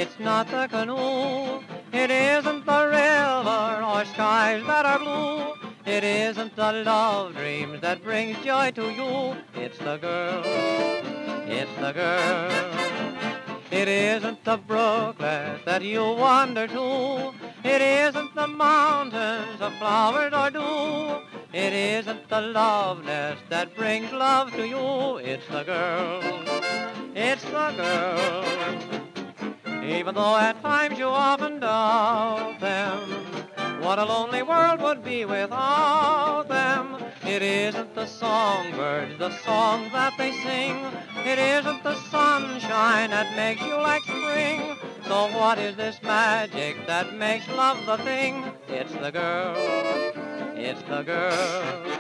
It's not the canoe, it isn't the river or skies that are blue. It isn't the love dreams that brings joy to you. It's the girl, it's the girl. It isn't the brooklet that you wander to. It isn't the mountains of flowers or dew. It isn't the love nest that brings love to you. It's the girl, it's the girl. Even though at times you often doubt them, what a lonely world would be without them. It isn't the songbirds, the songs that they sing. It isn't the sunshine that makes you like spring. So what is this magic that makes love the thing? It's the girl, it's the girl.